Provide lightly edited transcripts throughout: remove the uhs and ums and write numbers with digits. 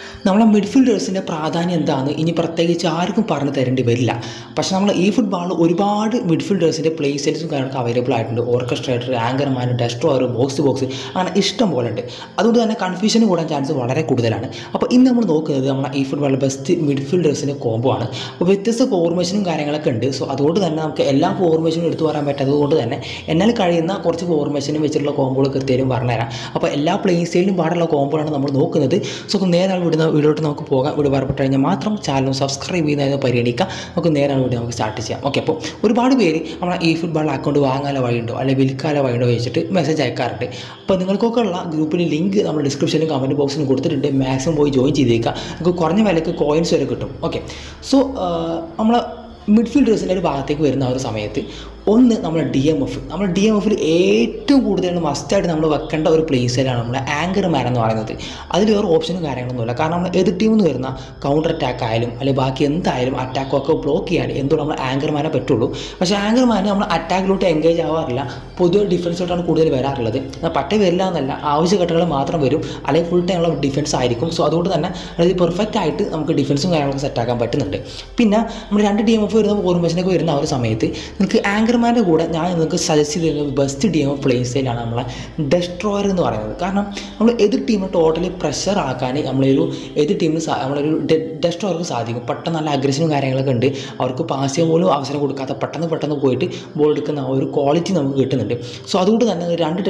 നമ്മളെ മിഡ്ഫീൽഡേഴ്സിൻ്റെ പ്രാധാന്യം എന്താണെന്ന് ഇനി പ്രത്യേകിച്ച് ആർക്കും പറഞ്ഞു തരേണ്ടി വരില്ല. പക്ഷേ നമ്മൾ ഈ ഫുട്ബോളിൽ ഒരുപാട് മിഡ്ഫീൽഡേഴ്സിൻ്റെ പ്ലേസേഴ്സും കാര്യങ്ങളൊക്കെ അവൈലബിൾ ആയിട്ടുണ്ട്. Orchestrator, anchorman, destroyer, box to box, അങ്ങനെ ഇഷ്ടം പോലെ ഉണ്ട്. അതുകൊണ്ട് തന്നെ കൺഫ്യൂഷൻ കൂടാൻ ചാൻസ് വളരെ കൂടുതലാണ്. അപ്പോൾ ഇന്ന് നമ്മൾ നോക്കുന്നത് നമ്മളെ ഈ ഫുട്ബോളിലെ ബെസ്റ്റ് മിഡ്ഫീൽഡേഴ്സിൻ്റെ കോംബോ ആണ്. അപ്പോൾ വ്യത്യസ്ത ഫോർമേഷനും കാര്യങ്ങളൊക്കെ ഉണ്ട്. സോ അതുകൊണ്ട് തന്നെ നമുക്ക് എല്ലാ ഫോർമേഷനും എടുത്തു പറയാൻ പറ്റാത്തതുകൊണ്ട് തന്നെ എന്നാൽ കഴിയുന്ന കുറച്ച് ഫോർമേഷനും വെച്ചിട്ടുള്ള കോംബോകൾ കൃത്യമായും പറഞ്ഞുതരാം. അപ്പോൾ എല്ലാ പ്ലേസിലും പാടുള്ള കോംബോളാണ് നമ്മൾ നോക്കുന്നത്. സോ നേരെ വിടുന്ന വീഡിയോട്ട് നമുക്ക് പോകാം. വീഡിയോ പറയപ്പെട്ട് കഴിഞ്ഞാൽ മാത്രം ചാനൽ സബ്സ്ക്രൈബ് ചെയ്യുന്നതെന്ന് പരിഗണിക്കുക. നമുക്ക് നേരെ വീഡിയോ നമുക്ക് സ്റ്റാർട്ട് ചെയ്യാം. ഓക്കെ, അപ്പോൾ ഒരുപാട് പേര് നമ്മളെ ഈ ഫുട്ബോൾ അക്കൗണ്ട് വാങ്ങാനുള്ള വഴിയുണ്ടോ അല്ലെങ്കിൽ വിൽക്കാനുള്ള വഴിയുണ്ടോ വെച്ചിട്ട് മെസ്സേജ് അയക്കാറുണ്ട്. അപ്പോൾ നിങ്ങൾക്കൊക്കെ ഉള്ള ഗ്രൂപ്പിൽ ലിങ്ക് നമ്മൾ ഡിസ്ക്രിപ്ഷനിലും കമൻറ്റ് ബോക്സിലും കൊടുത്തിട്ടുണ്ട്. മാക്സിമം പോയി ജോയിൻ ചെയ്തേക്കുക. നമുക്ക് കുറഞ്ഞ വിലയ്ക്ക് കോയിൻസ് വരെ കിട്ടും. ഓക്കെ, സോ നമ്മളെ മിഡ്ഫീൽഡേഴ്സിൻ്റെ ഒരു ഭാഗത്തേക്ക് വരുന്ന ആ ഒരു സമയത്ത് ഒന്ന് നമ്മുടെ ഡി എം എഫിൽ ഏറ്റവും കൂടുതൽ മസ്റ്റായിട്ട് നമ്മൾ വെക്കേണ്ട ഒരു പ്ലേസിലാണ് നമ്മുടെ ആങ്കർമാൻ എന്ന് പറയുന്നത്. അതിൽ വേറെ ഓപ്ഷനും കാര്യങ്ങളൊന്നുമില്ല. കാരണം നമ്മൾ എതിർ ടീമിൽ നിന്ന് വരുന്ന കൗണ്ടർ അറ്റാക്ക് ആയാലും അല്ലെങ്കിൽ ബാക്കി എന്തായാലും അറ്റാക്കൊക്കെ ബ്ലോക്ക് ചെയ്യാൻ എന്തുകൊണ്ട് നമ്മൾ ആങ്കർമാനെ പറ്റുള്ളൂ. പക്ഷേ ആങ്കർമാൻ നമ്മൾ അറ്റാക്കിലോട്ട് എൻഗേജ് ആവാറില്ല. പൊതുവെ ഡിഫൻസിലോട്ടാണ് കൂടുതൽ വരാറുള്ളത്. പറ്റേ വരില്ല എന്നല്ല, ആവശ്യഘട്ടങ്ങൾ മാത്രം വരും, അല്ലെങ്കിൽ ഫുൾ ടൈമുള്ള ഡിഫൻസ് ആയിരിക്കും. സോ അതുകൊണ്ട് തന്നെ അത് പെർഫെക്റ്റ് ആയിട്ട് നമുക്ക് ഡിഫൻസും കാര്യങ്ങളൊക്കെ സെറ്റാക്കാൻ പറ്റുന്നുണ്ട്. പിന്നെ നമ്മൾ രണ്ട് ഡി എം എഫ് വരുന്ന ഫോർമേഷനൊക്കെ വരുന്ന ആ ഒരു സമയത്ത് നിങ്ങൾക്ക് ആങ്കർമാൻ്റെ കൂടെ ഞാൻ നിങ്ങൾക്ക് സജസ്റ്റ് ചെയ്തിരുന്നത് best D M F play സ്റ്റൈലാണ് നമ്മളെ ഡെസ്ട്രോയർ എന്ന് പറയുന്നത്. കാരണം നമ്മൾ എതിർ ടീമിനെ ടോട്ടലി പ്രഷർ ആക്കാൻ നമ്മളൊരു എതിർ ടീമിന് നമ്മളൊരു ഡെസ്ട്രോയർക്ക് സാധിക്കും. പെട്ടെന്ന് നല്ല അഗ്രഷനും കാര്യങ്ങളൊക്കെ ഉണ്ട്. അവർക്ക് പാസ് ചെയ്യാൻ പോലും അവസരം കൊടുക്കാത്ത പെട്ടെന്ന് പോയിട്ട് ബോൾ എടുക്കുന്ന ആ ഒരു ക്വാളിറ്റി നമുക്ക് കിട്ടുന്നുണ്ട്. സോ അതുകൊണ്ട് തന്നെ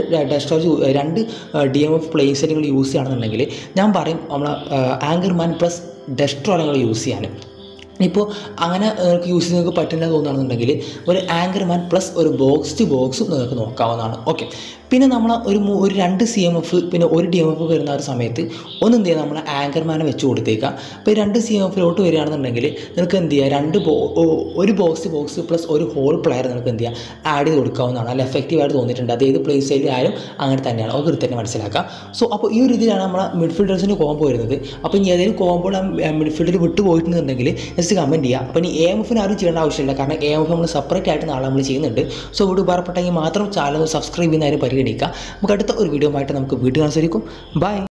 രണ്ട് ഡി എം എഫ് പ്ലേ സ്റ്റൈലുകൾ യൂസ് ചെയ്യുകയാണെന്നുണ്ടെങ്കിൽ ഞാൻ പറയും നമ്മളെ ആങ്കർമാൻ പ്ലസ് ഡെസ്ട്രോയർ യൂസ് ചെയ്യാൻ. ഇപ്പോൾ അങ്ങനെ നിങ്ങൾക്ക് യൂസ് ചെയ്യാൻ നിങ്ങൾക്ക് പറ്റില്ല തോന്നുകയാണെന്നുണ്ടെങ്കിൽ ഒരു ആങ്കർമാൻ പ്ലസ് ഒരു ബോക്സ് ടു ബോക്സും നിങ്ങൾക്ക് നോക്കാവുന്നതാണ്. ഓക്കെ, പിന്നെ നമ്മൾ ഒരു 2 CMF പിന്നെ ഒരു DMF വരുന്ന ഒരു സമയത്ത് ഒന്ന് എന്ത് ചെയ്യുക, നമ്മൾ ആങ്കർമാനെ വെച്ച് കൊടുത്തേക്കുക. അപ്പോൾ 2 CMFിലോട്ട് വരികയാണെന്നുണ്ടെങ്കിൽ നിങ്ങൾക്ക് എന്ത് ചെയ്യുക, ഒരു ബോക്സ് ടു ബോക്സ് പ്ലസ് ഒരു ഹോൾ പ്ലെയർ നിങ്ങൾക്ക് എന്ത് ചെയ്യുക ആഡ് ചെയ്ത് കൊടുക്കാവുന്നതാണ്. നല്ല എഫക്റ്റീവായിട്ട് തോന്നിയിട്ടുണ്ട്. അത് ഏത് പ്ലേ സ്റ്റൈലിലായാലും അങ്ങനെ തന്നെയാണ്. അത് കൃത്യമായിട്ട് മനസ്സിലാക്കാം. സോ അപ്പോൾ ഈ ഒരു രീതിയിലാണ് നമ്മളെ മിഡ്ഫീൽഡേഴ്സിൻ്റെ കോംബോ വരുന്നത്. അപ്പോൾ ഇനി ഏതെങ്കിലും കോംബോ മിഡ്ഫീൽഡിൽ വിട്ടു പോയിട്ടുണ്ടെങ്കിൽ കമൻറ്റ് ചെയ്യുക. അപ്പോൾ ഇനി AMF ആരും ചെയ്യേണ്ട ആവശ്യമില്ല. കാരണം AMF നമ്മൾ സെപ്പറേറ്റ് ആയിട്ട് നാളെ നമ്മൾ ചെയ്യുന്നുണ്ട്. സോ വീഡിയോ ഉപകാരപ്പെട്ടെങ്കിൽ മാത്രം ചാനൽ സബ്സ്ക്രൈബ് ചെയ്യുന്നതിന് പരിഗണിക്കുക. നമുക്ക് അടുത്ത ഒരു വീഡിയോ ആയിട്ട് നമുക്ക് വീണ്ടും കാണാൻ സാധിക്കും. ബൈ.